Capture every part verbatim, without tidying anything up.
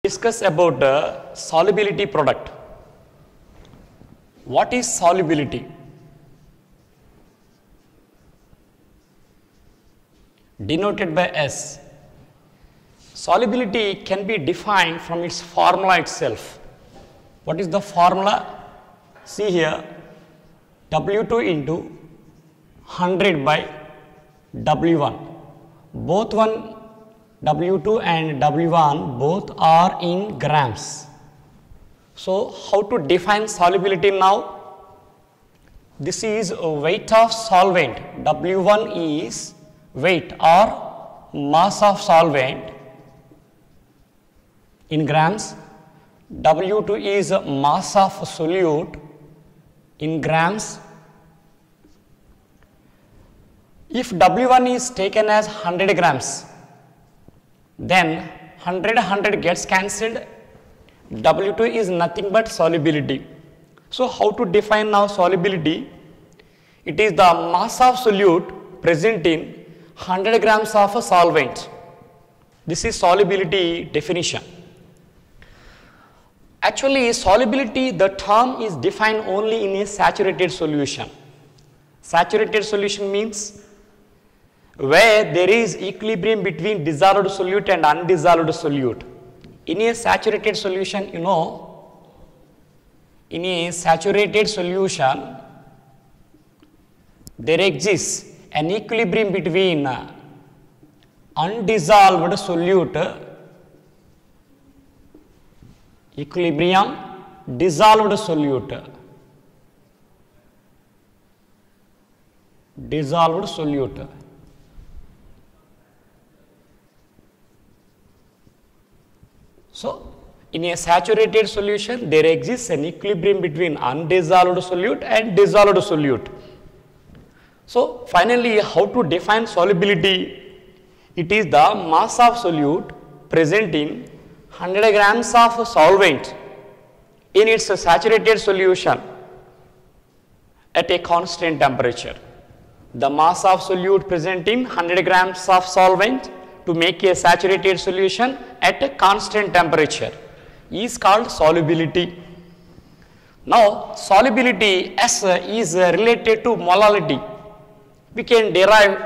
Discuss about the solubility product. What is solubility? Denoted by S. Solubility can be defined from its formula itself. What is the formula? See here, W two into one hundred by W one. Both one W two and W one both are in grams. So how to define solubility now? This is a weight of solvent. W one is weight or mass of solvent in grams. W two is mass of solute in grams. If W one is taken as one hundred grams, then one hundred, one hundred gets cancelled. W two is nothing but solubility. So how to define now solubility? It is the mass of solute present in one hundred grams of a solvent. This is solubility definition. Actually, solubility, the term is defined only in a saturated solution. Saturated solution means where there is equilibrium between dissolved solute and undissolved solute. In a saturated solution, you know, in a saturated solution, there exists an equilibrium between undissolved solute, equilibrium, dissolved solute, dissolved solute. So, in a saturated solution, there exists an equilibrium between undissolved solute and dissolved solute. So, finally, how to define solubility? It is the mass of solute present in one hundred grams of solvent in its saturated solution at a constant temperature. The mass of solute present in one hundred grams of solvent to make a saturated solution at a constant temperature is called solubility. Now, solubility S is related to molality. We can derive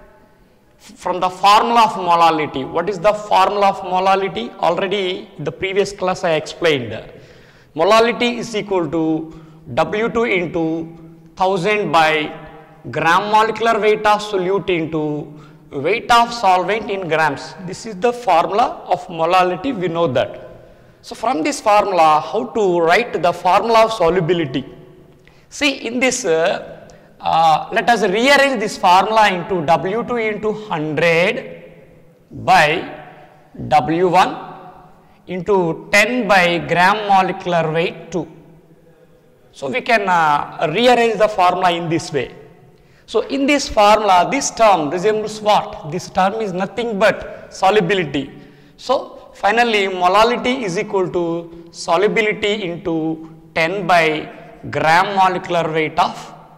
from the formula of molality. What is the formula of molality? Already in the previous class I explained. Molality is equal to W two into one thousand by gram molecular weight of solute into weight of solvent in grams. This is the formula of molality, we know that. So from this formula, how to write the formula of solubility? See, in this, uh, uh, let us rearrange this formula into W two into one hundred by W one into ten by gram molecular weight two. So we can uh, rearrange the formula in this way. So in this formula, this term resembles what? This term is nothing but solubility. So finally, molality is equal to solubility into ten by gram molecular weight of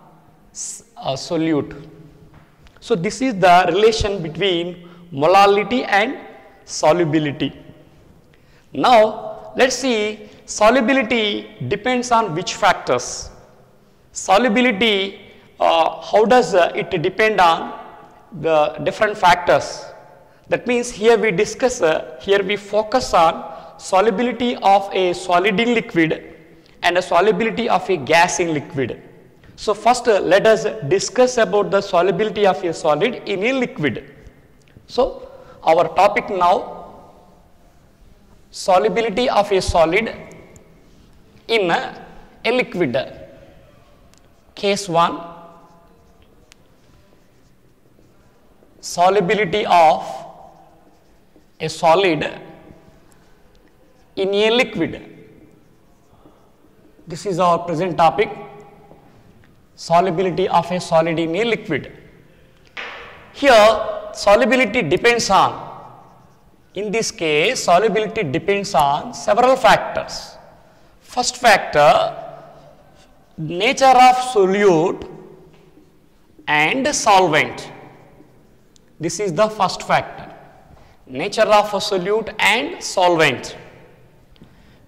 uh, solute. So this is the relation between molality and solubility. Now let's see, solubility depends on which factors? Solubility, Uh, how does uh, it depend on the different factors? That means here we discuss, uh, here we focus on solubility of a solid in liquid and a solubility of a gas in liquid. So first uh, let us discuss about the solubility of a solid in a liquid. So our topic now, solubility of a solid in a, a liquid. Case one, solubility of a solid in a liquid. This is our present topic, solubility of a solid in a liquid. Here solubility depends on, in this case solubility depends on several factors. First factor, nature of solute and solvent. This is the first factor, nature of a solute and solvent.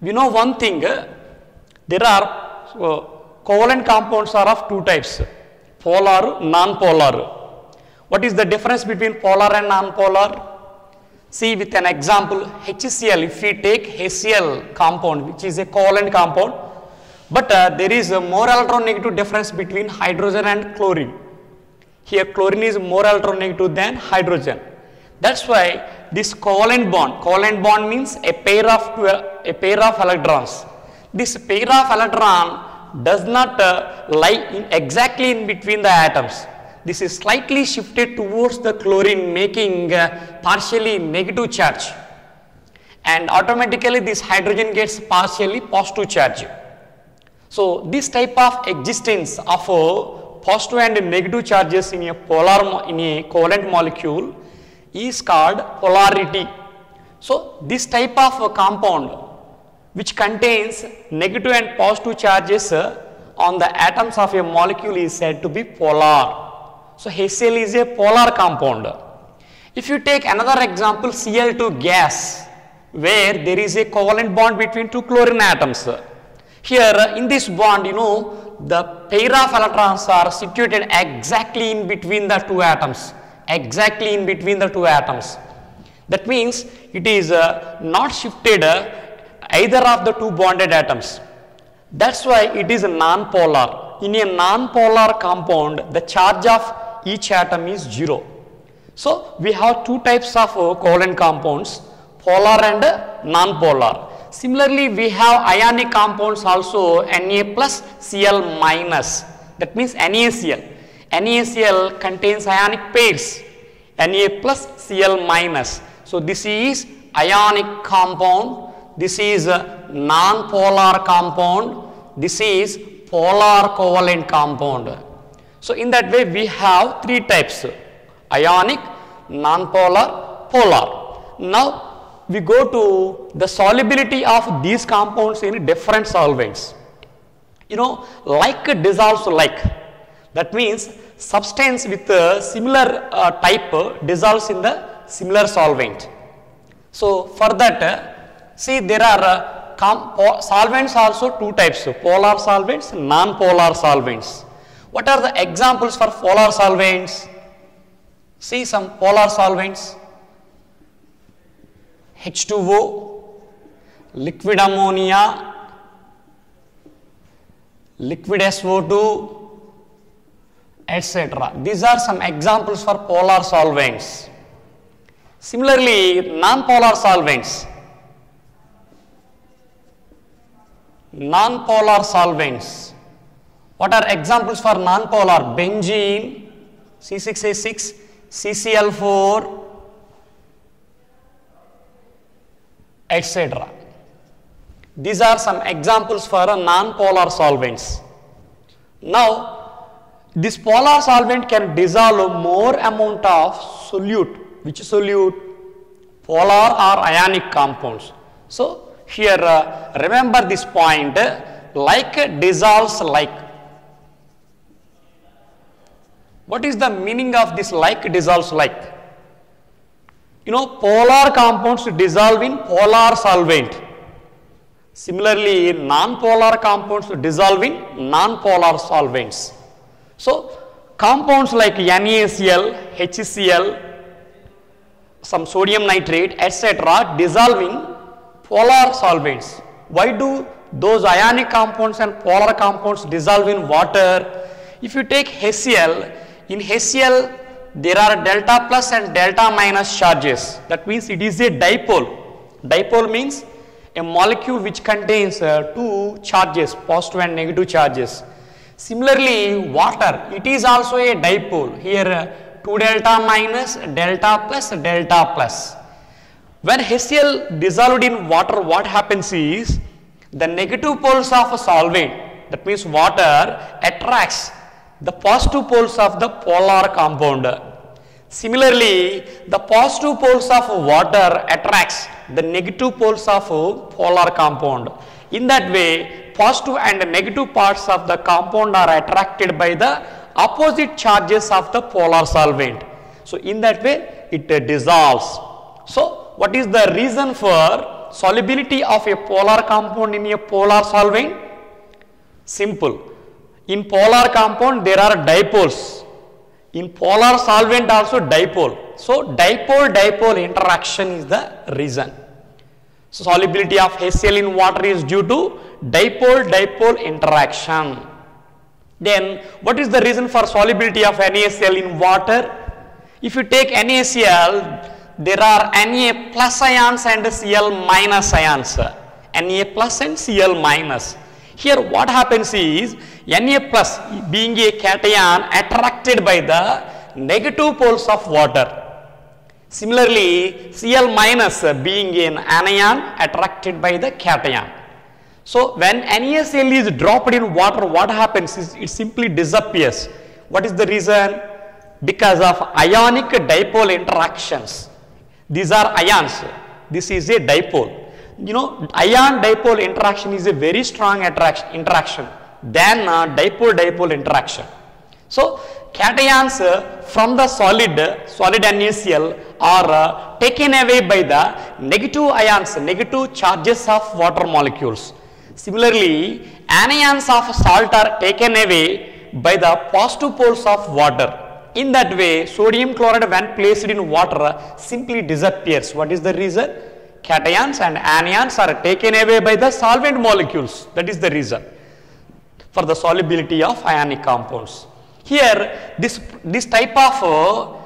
we know one thing, uh, there are uh, covalent compounds are of two types, polar, non-polar. What is the difference between polar and non-polar? See with an example, HCl, if we take HCl compound, which is a covalent compound, but uh, there is a more electronegative difference between hydrogen and chlorine. Here chlorine is more electronegative than hydrogen. That's why this covalent bond, covalent bond means a pair of a pair of electrons. This pair of electron does not uh, lie in exactly in between the atoms. This is slightly shifted towards the chlorine, making uh, partially negative charge, and automatically this hydrogen gets partially positive charge. So this type of existence of uh, positive and negative charges in a polar in a covalent molecule is called polarity. So this type of uh, compound which contains negative and positive charges uh, on the atoms of a molecule is said to be polar. So HCl is a polar compound. If you take another example, C L two gas, where there is a covalent bond between two chlorine atoms. Here uh, in this bond, you know, the pair of electrons are situated exactly in between the two atoms, exactly in between the two atoms. That means it is uh, not shifted uh, either of the two bonded atoms. That's why it is non-polar. In a non-polar compound, the charge of each atom is zero. So we have two types of uh, covalent compounds, polar and uh, non-polar. Similarly, we have ionic compounds also, Na plus Cl minus. That means NaCl. NaCl contains ionic pairs, Na plus Cl minus. So this is ionic compound. This is a non-polar compound. This is polar covalent compound. So in that way we have three types: ionic, non-polar, polar. Now we go to the solubility of these compounds in different solvents. You know, like dissolves like. That means substance with a similar uh, type dissolves in the similar solvent. So for that, uh, see there are uh, solvents also two types: polar solvents, non-polar solvents. What are the examples for polar solvents? See some polar solvents: H two O, liquid ammonia, liquid S O two, et cetera. These are some examples for polar solvents. Similarly, non-polar solvents. Non-polar solvents. What are examples for non-polar? Benzene, C six H six, C C L four, et cetera. These are some examples for non-polar solvents. Now, this polar solvent can dissolve more amount of solute. Which solute? Polar or ionic compounds. So here uh, remember this point, uh, like dissolves like. What is the meaning of this like dissolves like? You know, polar compounds dissolve in polar solvent. Similarly, non-polar compounds dissolve in non-polar solvents. So compounds like NaCl, HCl, some sodium nitrate, et cetera dissolve in polar solvents. Why do those ionic compounds and polar compounds dissolve in water? If you take HCl, in HCl there are delta plus and delta minus charges. That means it is a dipole. Dipole means a molecule which contains uh, two charges, positive and negative charges. Similarly, water, it is also a dipole. Here uh, two delta minus, delta plus, delta plus. When HCl dissolved in water, what happens is the negative poles of a solvent, that means water, attracts the positive poles of the polar compound. Similarly, the positive poles of water attracts the negative poles of polar compound. In that way, positive and negative parts of the compound are attracted by the opposite charges of the polar solvent. So in that way, it uh, dissolves. So what is the reason for solubility of a polar compound in a polar solvent? Simple. In polar compound there are dipoles. In polar solvent also dipole. So dipole-dipole interaction is the reason. So solubility of HCl in water is due to dipole-dipole interaction. Then what is the reason for solubility of NaCl in water? If you take NaCl, there are Na plus ions and Cl minus ions. Na plus and Cl minus. Here what happens is Na plus being a cation attracted by the negative poles of water. Similarly, Cl minus being an anion attracted by the cation. So when NaCl is dropped in water, what happens is it simply disappears. What is the reason? Because of ionic dipole interactions. These are ions. This is a dipole. You know, ion dipole interaction is a very strong attraction interaction than uh, dipole-dipole interaction. So cations uh, from the solid solid NaCl are uh, taken away by the negative ions, negative charges of water molecules. Similarly, anions of salt are taken away by the positive poles of water. In that way, sodium chloride when placed in water simply disappears. What is the reason? Cations and anions are taken away by the solvent molecules. That is the reason for the solubility of ionic compounds. Here, this, this type of uh,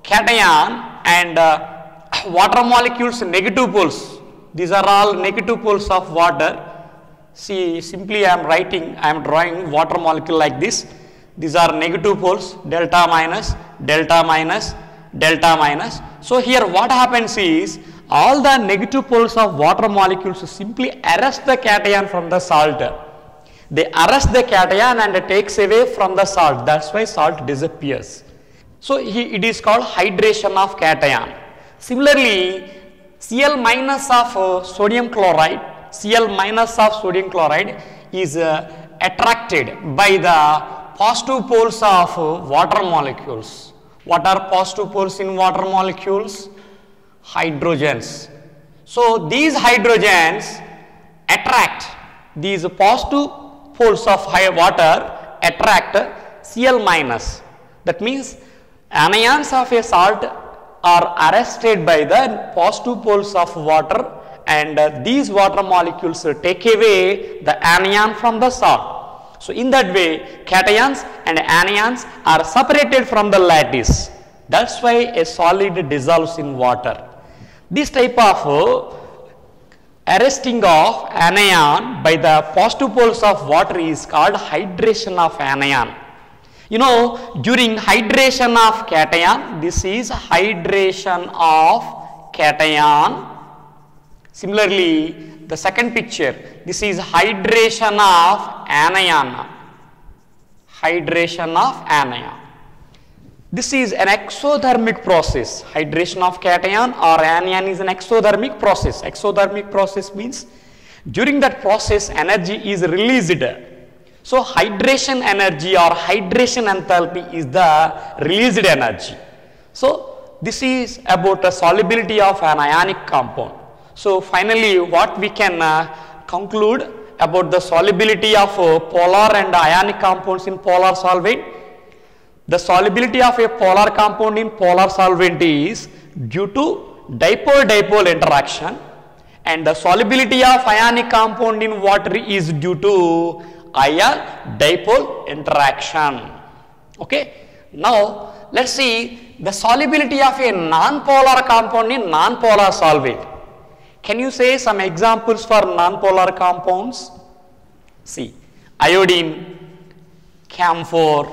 cation and uh, water molecules negative poles. These are all negative poles of water. See, simply I am writing, I am drawing water molecule like this. These are negative poles, delta minus, delta minus, delta minus. So here what happens is, all the negative poles of water molecules simply arrest the cation from the salt. They arrest the cation and it takes away from the salt. That's why salt disappears. So he, it is called hydration of cation. Similarly, Cl minus of uh, sodium chloride, Cl minus of sodium chloride is uh, attracted by the positive poles of uh, water molecules. What are positive poles in water molecules? Hydrogens. So these hydrogens attract, these positive poles of high water attract Cl minus. That means anions of a salt are arrested by the positive poles of water, and uh, these water molecules uh, take away the anion from the salt. So in that way, cations and anions are separated from the lattice. That's why a solid dissolves in water. This type of uh, arresting of anion by the positive poles of water is called hydration of anion. You know, during hydration of cation, this is hydration of cation. Similarly, the second picture, this is hydration of anion. Hydration of anion. This is an exothermic process. Hydration of cation or anion is an exothermic process. Exothermic process means during that process energy is released. So hydration energy or hydration enthalpy is the released energy. So this is about the solubility of an ionic compound. So finally what we can uh, conclude about the solubility of uh, polar and ionic compounds in polar solvent. The solubility of a polar compound in polar solvent is due to dipole-dipole interaction, and the solubility of ionic compound in water is due to ion dipole interaction. Okay. Now let's see the solubility of a non-polar compound in non-polar solvent. Can you say some examples for non-polar compounds? See, iodine, camphor.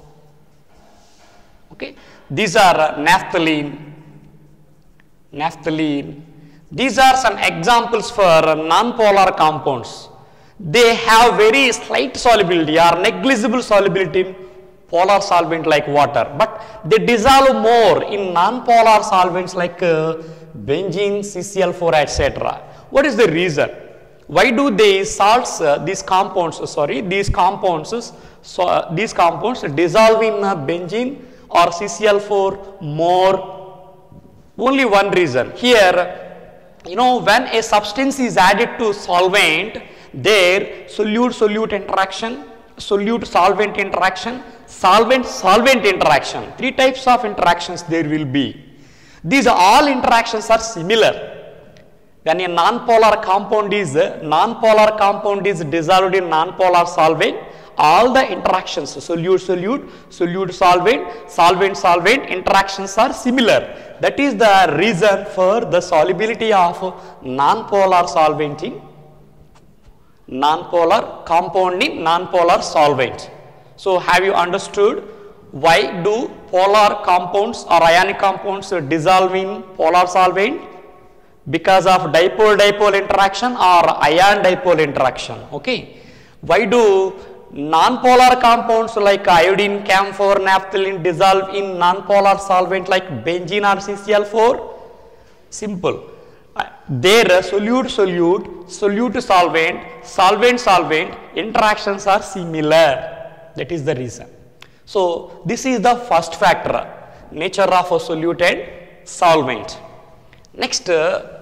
Okay, these are naphthalene, naphthalene. These are some examples for non-polar compounds. They have very slight solubility or negligible solubility in polar solvent like water, but they dissolve more in non-polar solvents like uh, benzene, C C l four, et cetera. What is the reason? Why do these salts, uh, these compounds, uh, sorry, these compounds, uh, so, uh, these compounds dissolve in uh, benzene or C C l four more? Only one reason. Here you know, when a substance is added to solvent, their solute-solute interaction, solute-solvent interaction, solvent-solvent interaction, three types of interactions there will be. These all interactions are similar. When a non-polar compound is non-polar compound is dissolved in non-polar solvent, all the interactions, solute-solute, solute-solvent, solvent-solvent interactions are similar. That is the reason for the solubility of non-polar solvent in non-polar compound in non-polar solvent. So, have you understood why do polar compounds or ionic compounds dissolve in polar solvent? Because of dipole-dipole interaction or ion-dipole interaction. Okay. Why do non-polar compounds like iodine, camphor, naphthalene dissolve in non-polar solvent like benzene or C C l four? Simple. Their solute-solute, solute-solvent, solvent-solvent interactions are similar. That is the reason. So, this is the first factor, nature of a solute and solvent. Next, uh,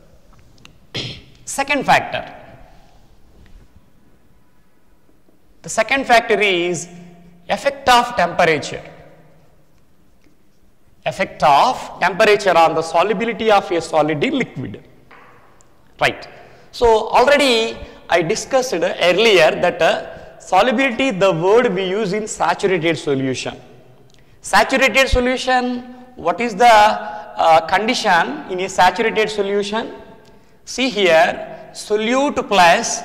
second factor. The second factor is effect of temperature. Effect of temperature on the solubility of a solid in liquid. Right. So, already I discussed earlier that uh, solubility, the word we use in saturated solution. Saturated solution, what is the uh, condition in a saturated solution? See here, solute plus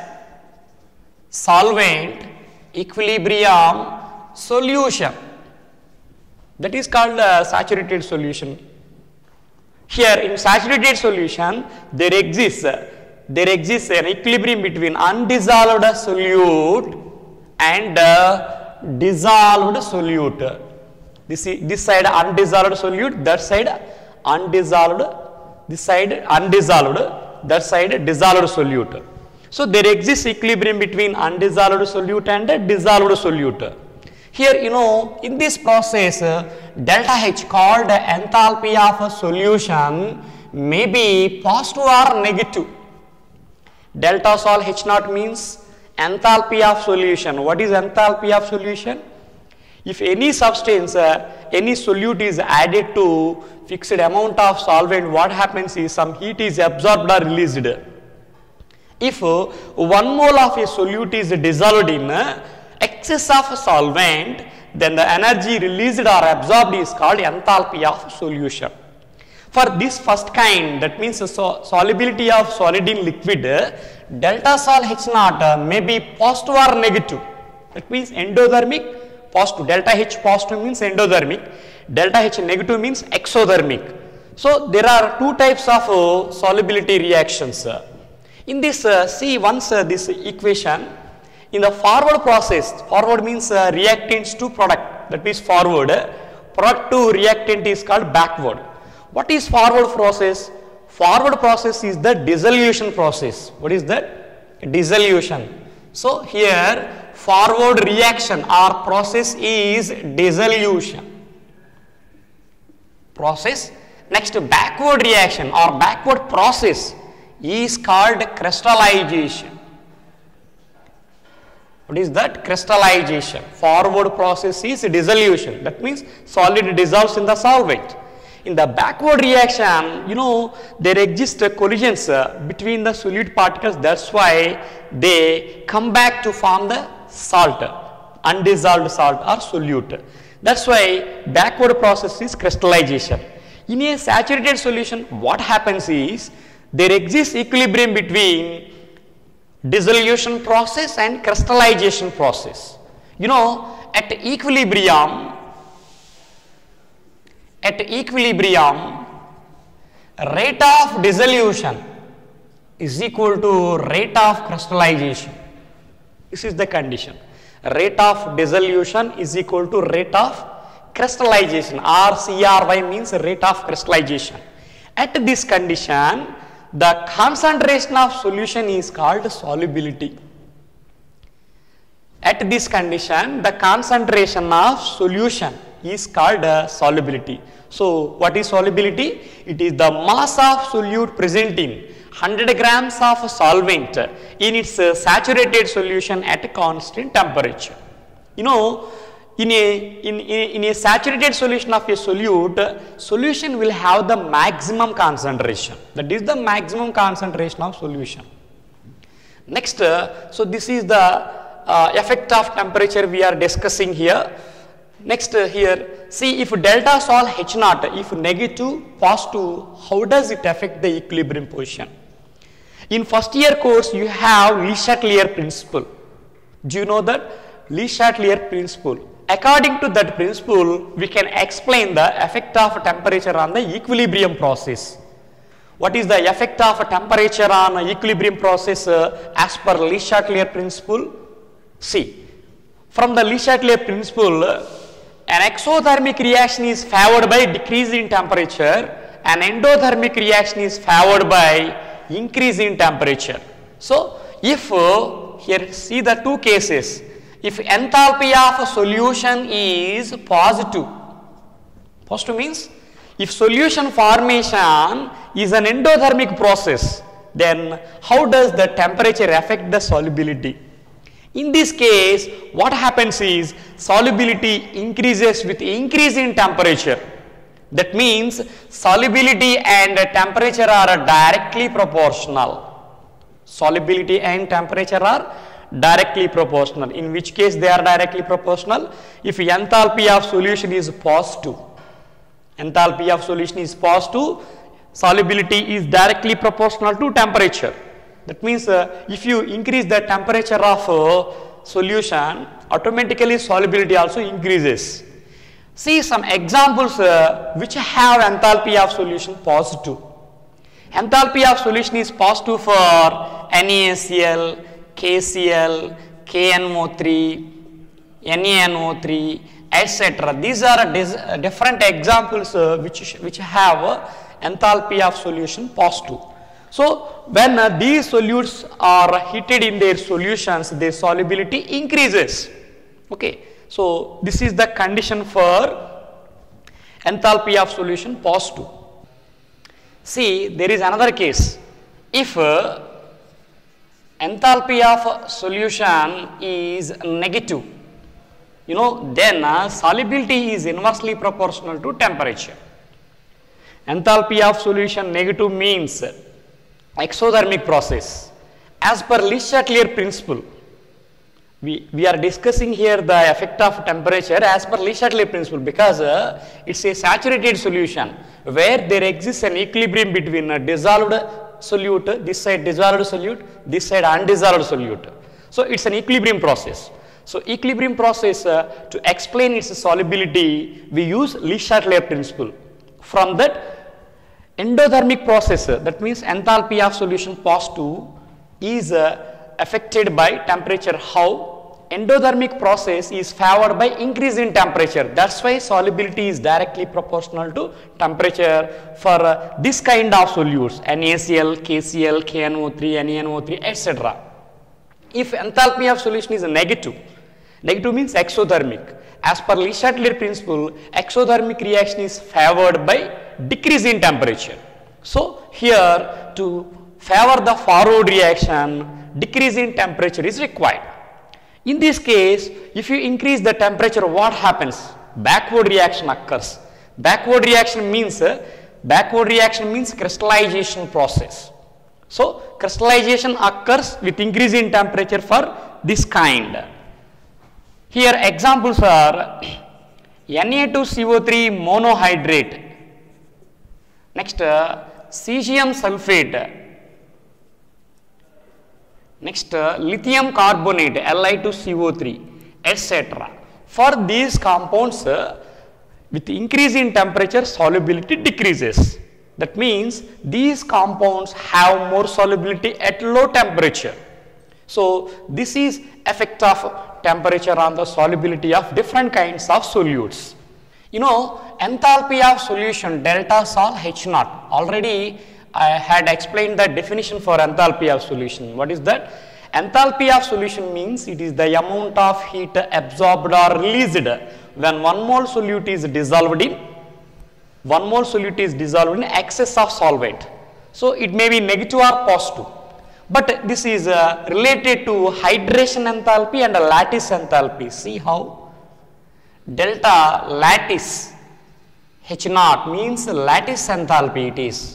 solvent equilibrium solution. That is called uh, saturated solution. Here in saturated solution, there exists uh, there exists an equilibrium between undissolved solute and uh, dissolved solute. This is, this side undissolved solute, that side undissolved, this side undissolved, that side dissolved solute. So, there exists equilibrium between undissolved solute and dissolved solute. Here, you know, in this process, uh, delta H called enthalpy of a solution may be positive or negative. Delta sol H naught means enthalpy of solution. What is enthalpy of solution? If any substance, uh, any solute is added to fixed amount of solvent, what happens is some heat is absorbed or released. If uh, one mole of a solute is dissolved in uh, excess of solvent, then the energy released or absorbed is called enthalpy of solution. For this first kind, that means the so solubility of solid in liquid, uh, delta sol H naught uh, may be positive or negative. That means endothermic, positive. Delta H positive means endothermic, delta H negative means exothermic. So, there are two types of uh, solubility reactions. In this, uh, see once uh, this equation, in the forward process, forward means uh, reactants to product, that means forward, uh, product to reactant is called backward. What is forward process? Forward process is the dissolution process. What is that? Dissolution. So, here forward reaction or process is dissolution. Process. Next, backward reaction or backward process is called crystallization. What is that? Crystallization. Forward process is dissolution. That means solid dissolves in the solvent. In the backward reaction, you know, there exist uh, collisions uh, between the solute particles. That's why they come back to form the salt, undissolved salt or solute. That's why backward process is crystallization. In a saturated solution, what happens is there exists equilibrium between dissolution process and crystallization process. You know, at equilibrium, at equilibrium, rate of dissolution is equal to rate of crystallization. This is the condition. Rate of dissolution is equal to rate of crystallization. R C R Y means rate of crystallization. At this condition, the concentration of solution is called solubility. At this condition, the concentration of solution is called uh, solubility. So what is solubility? It is the mass of solute present in one hundred grams of solvent in its uh, saturated solution at a constant temperature. You know, in a, in, in, in a saturated solution of a solute, solution will have the maximum concentration. That is the maximum concentration of solution. Next, uh, so this is the uh, effect of temperature we are discussing here. Next uh, here, see if delta sol H naught, if negative, positive, how does it affect the equilibrium position? In first year course, you have Le Chatelier principle. Do you know that? Le Chatelier principle. According to that principle, we can explain the effect of temperature on the equilibrium process. What is the effect of temperature on equilibrium process uh, as per Le Chatelier principle? See, from the Le Chatelier principle, uh, an exothermic reaction is favored by decrease in temperature, an endothermic reaction is favored by increase in temperature. So, if uh, here see the two cases, if enthalpy of a solution is positive, positive means if solution formation is an endothermic process, then how does the temperature affect the solubility? In this case, what happens is solubility increases with increase in temperature. That means solubility and temperature are directly proportional. Solubility and temperature are directly proportional. In which case they are directly proportional? If enthalpy of solution is positive, enthalpy of solution is positive, solubility is directly proportional to temperature. That means uh, if you increase the temperature of uh, solution, automatically solubility also increases. See some examples uh, which have enthalpy of solution positive. Enthalpy of solution is positive for NaCl, KCl, K N O three, N A N O three, et cetera. These are different examples uh, which, which have uh, enthalpy of solution positive. So, when uh, these solutes are heated in their solutions, their solubility increases. Okay. So, this is the condition for enthalpy of solution positive. See, there is another case. If uh, enthalpy of solution is negative, you know, then uh, solubility is inversely proportional to temperature. Enthalpy of solution negative means exothermic process. As per Le Chatelier principle, we, we are discussing here the effect of temperature as per Le Chatelier principle because uh, it's a saturated solution where there exists an equilibrium between a dissolved solute, this side dissolved solute, this side undissolved solute. So, it's an equilibrium process. So, equilibrium process uh, to explain its solubility, we use Le Chatelier principle. From that, endothermic process, that means enthalpy of solution positive is uh, affected by temperature. How? Endothermic process is favored by increase in temperature. That's why solubility is directly proportional to temperature for uh, this kind of solutes, NaCl, KCl, K N O three, N A N O three, et cetera. If enthalpy of solution is negative, negative means exothermic. As per Le Chatelier principle, exothermic reaction is favored by decrease in temperature. So, here to favor the forward reaction, decrease in temperature is required. In this case, if you increase the temperature, what happens? Backward reaction occurs. Backward reaction means, uh, backward reaction means crystallization process. So, crystallization occurs with increase in temperature for this kind. Here examples are N A two C O three monohydrate, next uh, cesium sulfate, next uh, lithium carbonate L I two C O three, et cetera. For these compounds, uh, with increase in temperature, solubility decreases. That means these compounds have more solubility at low temperature. So, this is effect of temperature on the solubility of different kinds of solutes. You know, enthalpy of solution delta sol H naught. Already I had explained the definition for enthalpy of solution. What is that? Enthalpy of solution means it is the amount of heat absorbed or released when one mole solute is dissolved in, one mole solute is dissolved in excess of solvent. So it may be negative or positive. But this is uh, related to hydration enthalpy and lattice enthalpy. See how? Delta lattice H naught means lattice enthalpy it is.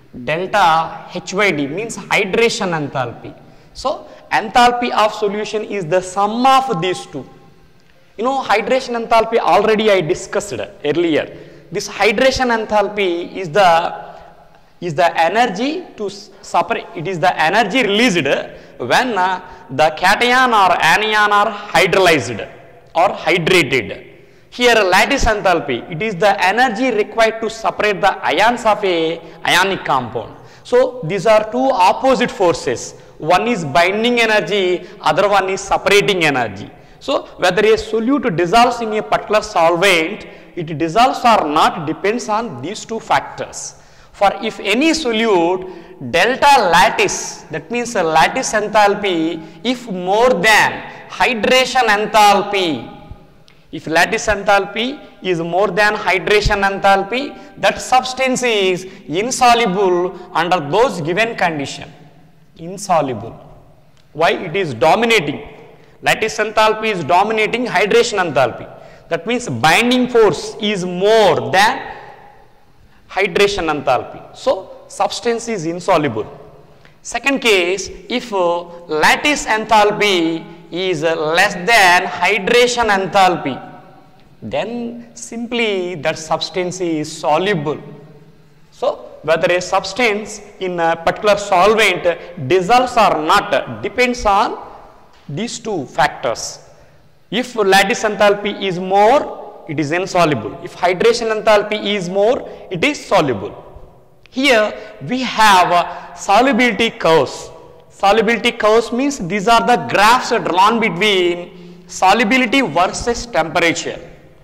Delta H Y D means hydration enthalpy. So enthalpy of solution is the sum of these two. You know, hydration enthalpy already I discussed earlier. This hydration enthalpy is the is the energy to separate, it is the energy released when uh, the cation or anion are hydrolyzed or hydrated. Here lattice enthalpy, it is the energy required to separate the ions of a ionic compound. So these are two opposite forces. One is binding energy, other one is separating energy. So whether a solute dissolves in a particular solvent, it dissolves or not depends on these two factors. For if any solute delta lattice, that means a lattice enthalpy, if more than hydration enthalpy, if lattice enthalpy is more than hydration enthalpy, that substance is insoluble under those given condition. Insoluble. Why? It is dominating. Lattice enthalpy is dominating hydration enthalpy. That means binding force is more than hydration enthalpy. So substance is insoluble. Second case, if uh, lattice enthalpy is uh, less than hydration enthalpy, then simply that substance is soluble. So whether a substance in a particular solvent dissolves or not depends on these two factors. If lattice enthalpy is more, it is insoluble. If hydration enthalpy is more, it is soluble. Here we have uh, solubility curves. Solubility curves means these are the graphs drawn between solubility versus temperature.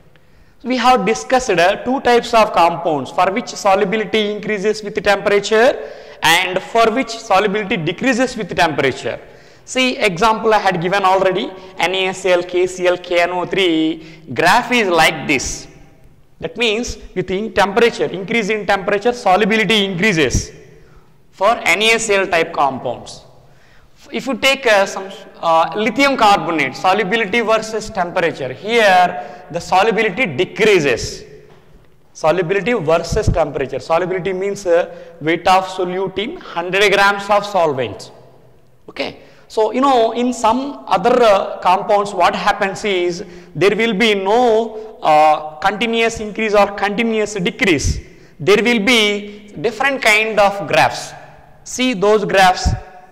We have discussed uh, two types of compounds for which solubility increases with temperature and for which solubility decreases with temperature. See, example I had given already, NaCl, KCl, K N O three, graph is like this. That means with in temperature, increase in temperature, solubility increases for NaCl type compounds. If you take uh, some uh, lithium carbonate, solubility versus temperature, here the solubility decreases. Solubility versus temperature. Solubility means uh, weight of solute in one hundred grams of solvent. Okay. So, you know, in some other uh, compounds, what happens is there will be no uh, continuous increase or continuous decrease. There will be different kind of graphs. See those graphs,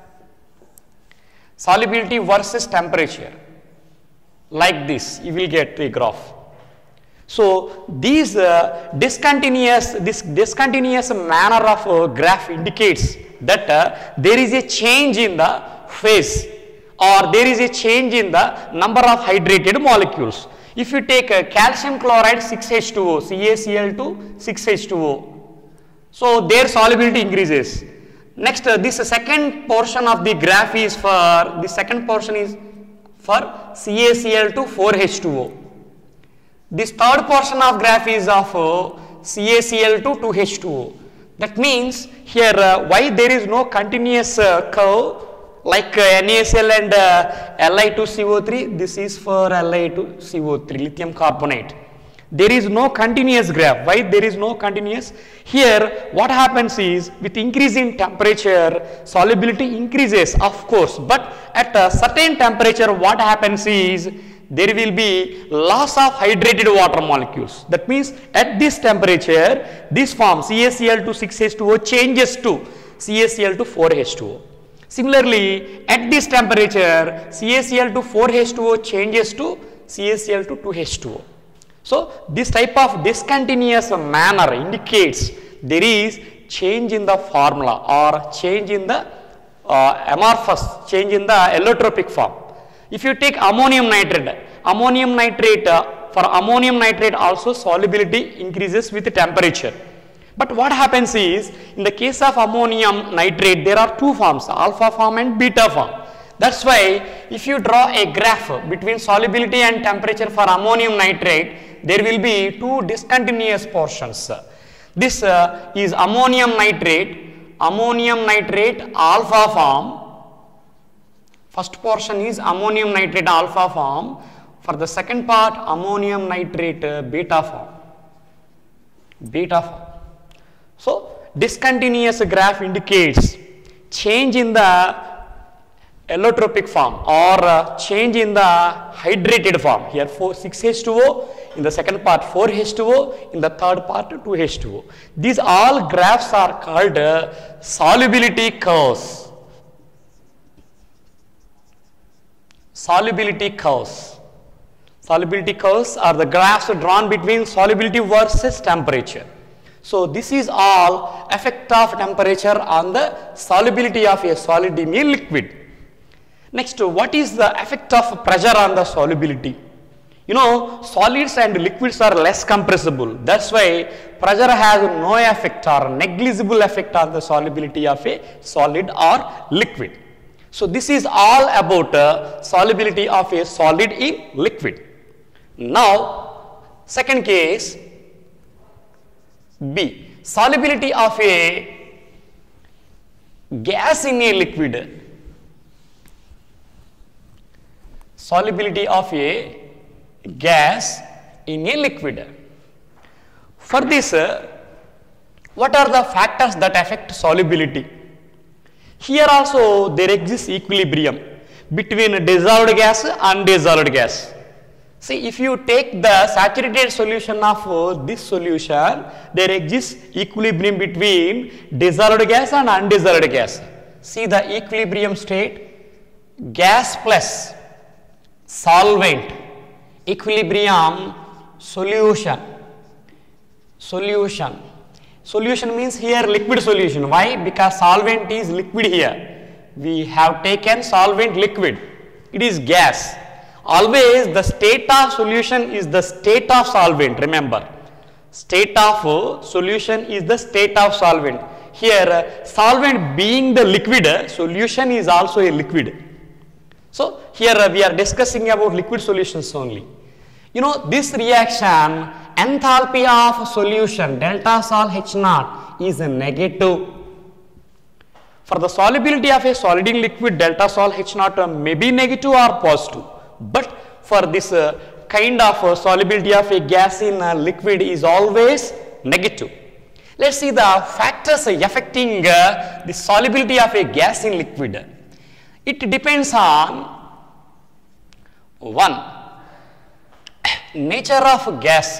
solubility versus temperature. Like this, you will get a graph. So, these uh, discontinuous, this discontinuous manner of uh, graph indicates that uh, there is a change in the phase or there is a change in the number of hydrated molecules. If you take a calcium chloride six H two O, C A C L two six H two O, so their solubility increases. Next, uh, this second portion of the graph is for, the second portion is for C A C L two four H two O. This third portion of graph is of uh, C A C L two two H two O. That means here uh, why there is no continuous uh, curve like uh, NaCl and uh, Li two C O three, this is for Li two C O three, lithium carbonate. There is no continuous graph. Why there is no continuous? Here what happens is with increase in temperature, solubility increases of course, but at a certain temperature what happens is there will be loss of hydrated water molecules. That means at this temperature, this form C A C L two six H two O changes to C A C L two four H two O. Similarly, at this temperature, C A C L two four H two O changes to C A C L two two H two O. So, this type of discontinuous manner indicates there is change in the formula or change in the uh, amorphous, change in the allotropic form. If you take ammonium nitrate, ammonium nitrate, uh, for ammonium nitrate also solubility increases with temperature. But what happens is, in the case of ammonium nitrate, there are two forms, alpha form and beta form. That's why if you draw a graph between solubility and temperature for ammonium nitrate, there will be two discontinuous portions. This uh, is ammonium nitrate, ammonium nitrate alpha form. First portion is ammonium nitrate alpha form. For the second part, ammonium nitrate uh, beta form. Beta form. So, discontinuous graph indicates change in the allotropic form or uh, change in the hydrated form. Here four, six H two O, in the second part four H two O, in the third part two H two O. These all graphs are called uh, solubility curves. Solubility curves. Solubility curves are the graphs drawn between solubility versus temperature. So, this is all effect of temperature on the solubility of a solid in a liquid. Next, what is the effect of pressure on the solubility? You know, solids and liquids are less compressible. That's why pressure has no effect or negligible effect on the solubility of a solid or liquid. So, this is all about uh, solubility of a solid in liquid. Now, second case B, solubility of a gas in a liquid. Solubility of a gas in a liquid. For this, uh, what are the factors that affect solubility? Here also there exists equilibrium between dissolved gas and undissolved gas. See, if you take the saturated solution of uh, this solution, there exists equilibrium between dissolved gas and undissolved gas. See the equilibrium state, gas plus solvent, equilibrium, solution, solution. Solution means here liquid solution. Why? Because solvent is liquid here. We have taken solvent liquid. It is gas. Always the state of solution is the state of solvent. Remember, state of solution is the state of solvent. Here solvent being the liquid, solution is also a liquid. So, here uh, we are discussing about liquid solutions only. You know, this reaction, enthalpy of solution delta sol H naught is a negative. For the solubility of a solid in liquid, delta sol H naught uh, may be negative or positive. But for this uh, kind of uh, solubility of a gas in a liquid is always negative. Let us see the factors affecting uh, the solubility of a gas in liquid. It depends on one, nature of gas.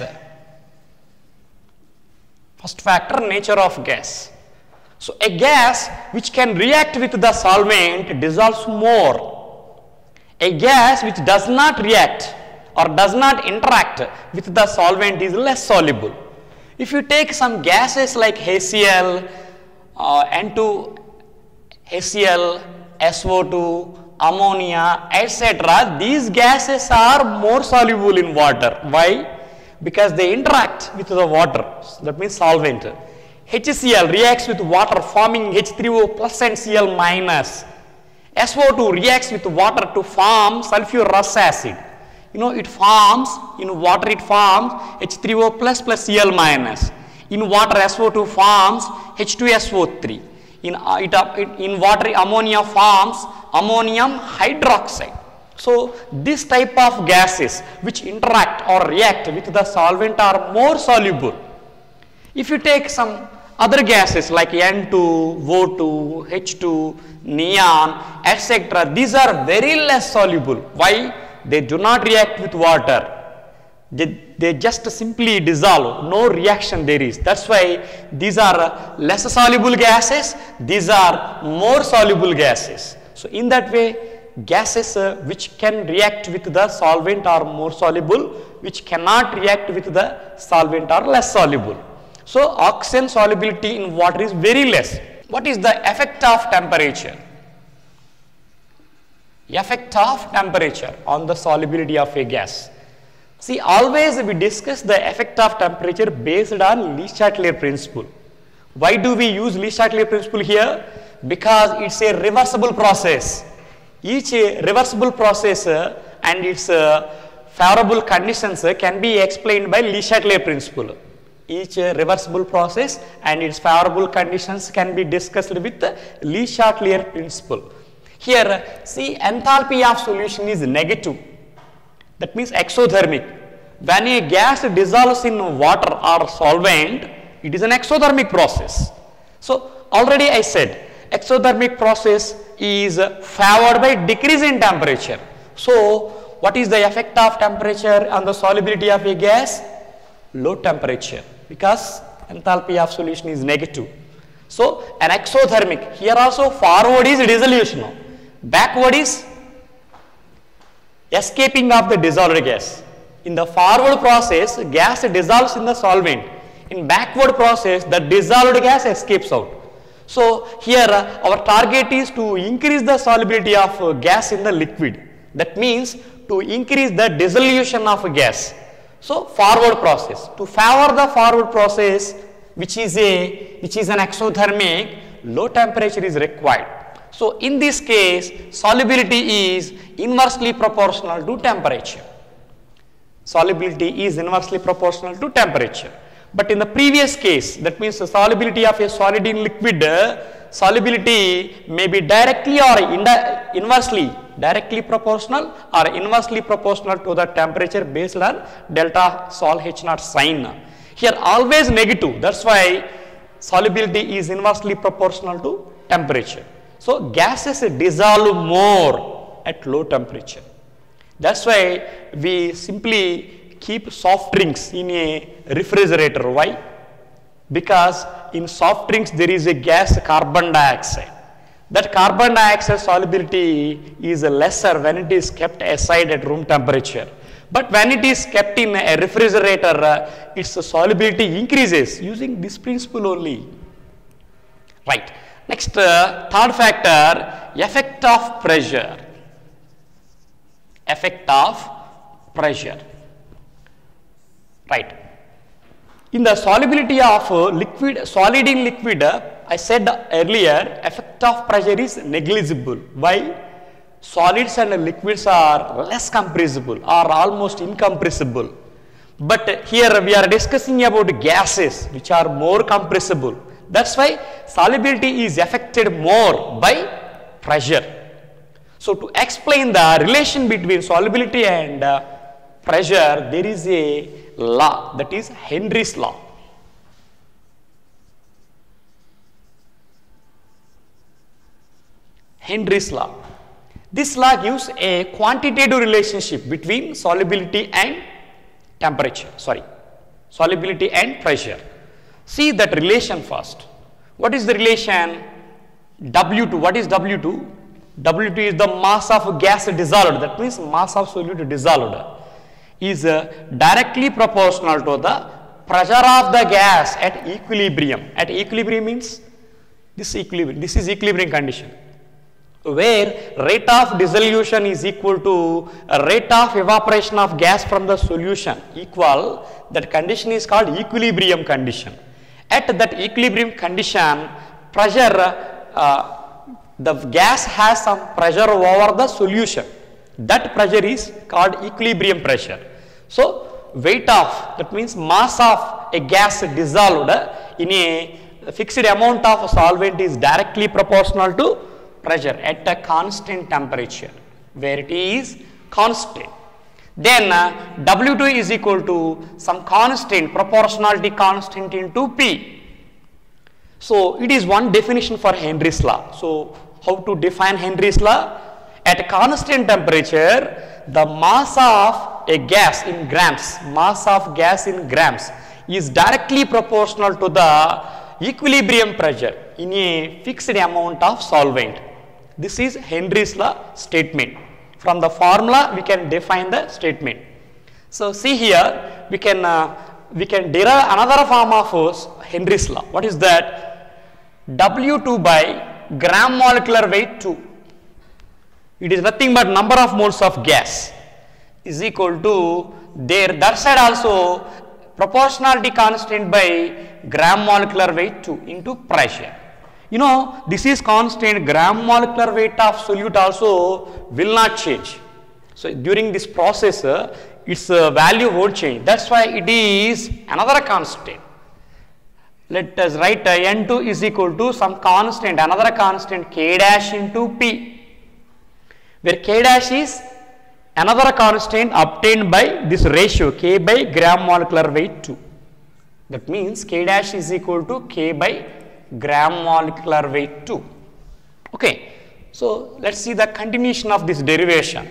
First factor, nature of gas. So, a gas which can react with the solvent dissolves more. A gas which does not react or does not interact with the solvent is less soluble. If you take some gases like HCl, uh, N two H C l, S O two, ammonia, et cetera, these gases are more soluble in water. Why? Because they interact with the water, that means solvent. H C l reacts with water forming H three O plus and Cl minus. S O two reacts with water to form sulfurous acid. You know, it forms, in water it forms H three O plus plus Cl minus. In water S O two forms H two S O three. In, uh, it, uh, it, in water ammonia forms ammonium hydroxide. So, this type of gases which interact or react with the solvent are more soluble. If you take some other gases like N two, O two, H two, neon, et cetera, these are very less soluble. Why? They do not react with water. They, they just simply dissolve, no reaction there is. That's why these are less soluble gases, these are more soluble gases. So, in that way, gases uh, which can react with the solvent are more soluble, which cannot react with the solvent are less soluble. So, oxygen solubility in water is very less. What is the effect of temperature? Effect of temperature on the solubility of a gas. See, always we discuss the effect of temperature based on Le Chatelier principle. Why do we use Le Chatelier principle here? Because it's a reversible process. Each uh, reversible process uh, and its uh, favorable conditions uh, can be explained by Le Chatelier principle. Each uh, reversible process and its favorable conditions can be discussed with the Le Chatelier principle. Here, uh, see, enthalpy of solution is negative. That means exothermic. When a gas dissolves in water or solvent, it is an exothermic process. So, already I said, exothermic process is favored by decrease in temperature. So, what is the effect of temperature on the solubility of a gas? Low temperature, because enthalpy of solution is negative. So, an exothermic, here also forward is dissolution, backward is escaping of the dissolved gas. In the forward process, gas dissolves in the solvent. In backward process, the dissolved gas escapes out. So, here uh, our target is to increase the solubility of uh, gas in the liquid. That means to increase the dissolution of gas. So, forward process. To favor the forward process, which is a which is an exothermic, low temperature is required. So, in this case, solubility is inversely proportional to temperature. Solubility is inversely proportional to temperature. But in the previous case, that means the solubility of a solid in liquid, uh, solubility may be directly or inversely, directly proportional or inversely proportional to the temperature based on delta sol H naught sign. Here always negative, that is why solubility is inversely proportional to temperature. So, gases dissolve more at low temperature. That is why we simply keep soft drinks in a refrigerator. Why? Because in soft drinks there is a gas carbon dioxide. That carbon dioxide solubility is lesser when it is kept aside at room temperature. But when it is kept in a refrigerator, uh, its solubility increases using this principle only. Right. Next, uh, third factor, effect of pressure. Effect of pressure. Right. In the solubility of uh, liquid, solid in liquid, uh, I said earlier, effect of pressure is negligible. Why? Solids and liquids are less compressible or almost incompressible. But uh, here we are discussing about gases which are more compressible. That is why solubility is affected more by pressure. So, to explain the relation between solubility and uh, pressure, there is a law, that is Henry's law. Henry's law. This law gives a quantitative relationship between solubility and temperature, sorry, solubility and pressure. See that relation first. What is the relation? W two, what is W two? W two is the mass of gas dissolved, that means mass of solute dissolved is uh, directly proportional to the pressure of the gas at equilibrium. At equilibrium means this equilibrium, this is equilibrium condition, where rate of dissolution is equal to a rate of evaporation of gas from the solution equal, that condition is called equilibrium condition. At that equilibrium condition, pressure, uh, the gas has some pressure over the solution. That pressure is called equilibrium pressure. So, weight of, that means mass of a gas dissolved in a fixed amount of solvent is directly proportional to pressure at a constant temperature, where it is constant. Then uh, W two is equal to some constant, proportionality constant into P. So, it is one definition for Henry's law. So, how to define Henry's law? At constant temperature, the mass of a gas in grams, mass of gas in grams is directly proportional to the equilibrium pressure in a fixed amount of solvent. This is Henry's law statement. From the formula, we can define the statement. So, see here, we can uh, we can derive another form of uh, Henry's law. What is that? W two by gram molecular weight two. It is nothing but number of moles of gas is equal to there, that side also proportionality constant by gram molecular weight two into pressure. you know, this is constant, gram molecular weight of solute also will not change. So during this process, uh, its uh, value won't change. That's why it is another constant. Let us write uh, N two is equal to some constant, another constant K dash into P, where K dash is another constant obtained by this ratio K by gram molecular weight two. That means K dash is equal to K by gram molecular weight two. Okay. So let's see the continuation of this derivation.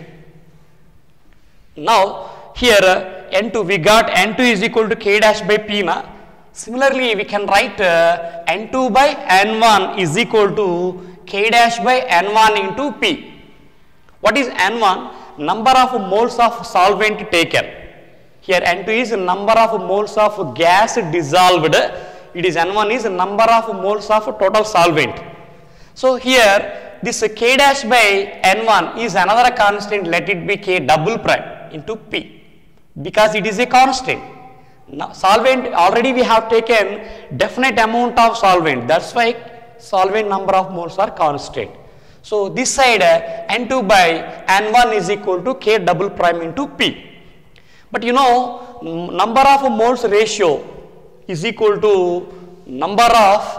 Now here uh, N two, we got N two is equal to K dash by P na. Similarly, we can write uh, N two by N one is equal to K dash by N one into P. What is N one? Number of moles of solvent taken. Here N two is number of moles of gas dissolved. It is N one is number of moles of total solvent. So here this K dash by N one is another constant, let it be K double prime into P, because it is a constant. Now solvent, already we have taken definite amount of solvent, that's why solvent number of moles are constant. So this side uh, N two by N one is equal to K double prime into P. But you know, number of moles ratio is equal to number of,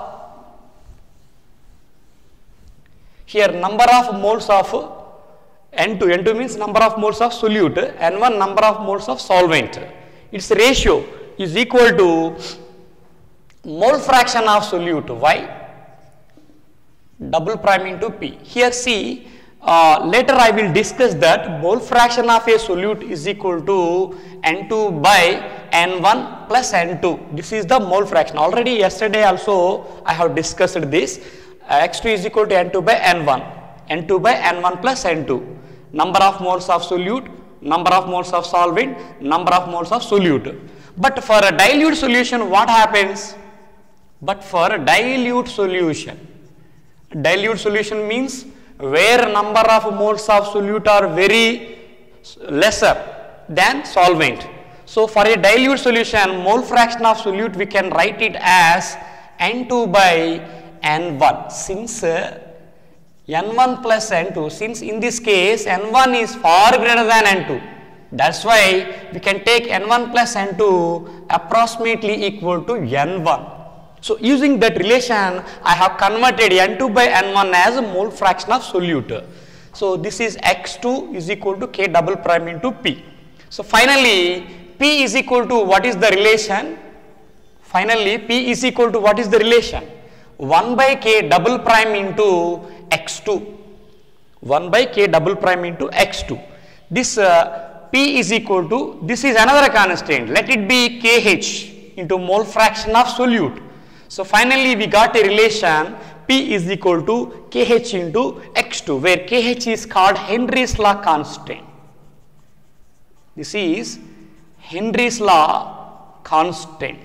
here number of moles of N two, N two means number of moles of solute, N one number of moles of solvent. Its ratio is equal to mole fraction of solute Y double prime into P. Here see, uh, later I will discuss that mole fraction of a solute is equal to N two by N one plus N two. This is the mole fraction. Already yesterday also I have discussed this. Uh, X two is equal to N two by N one. N two by N one plus N two. Number of moles of solute, number of moles of solvent, number of moles of solute. But for a dilute solution, what happens? But for a dilute solution, dilute solution means where number of moles of solute are very lesser than solvent. So for a dilute solution, mole fraction of solute we can write it as N two by N one, since uh, N one plus N two, since in this case N one is far greater than N two. That's why we can take N one plus N two approximately equal to N one. So using that relation, I have converted N two by N one as a mole fraction of solute. So this is X two is equal to K double prime into P. So finally, P is equal to what is the relation? Finally, P is equal to what is the relation? one by K double prime into X two. one by K double prime into X two. This uh, P is equal to, this is another constant, let it be K H into mole fraction of solute. So finally we got a relation P is equal to K H into X two, where K H is called Henry's law constant. This is Henry's law constant.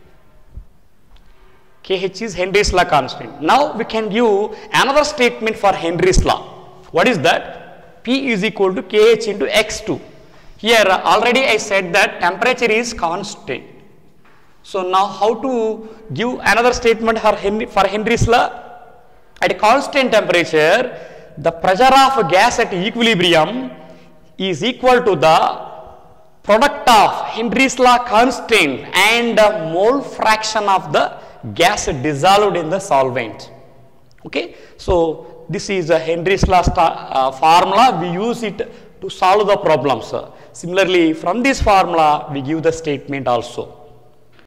K H is Henry's law constant. Now we can give another statement for Henry's law. What is that? P is equal to K H into X two. Here already I said that temperature is constant. So now how to give another statement for, Henry, for Henry's law? At constant temperature, the pressure of a gas at equilibrium is equal to the product of Henry's law constant and the mole fraction of the gas dissolved in the solvent. Okay, so this is a Henry's law uh, formula. We use it to solve the problems. Similarly, from this formula we give the statement also.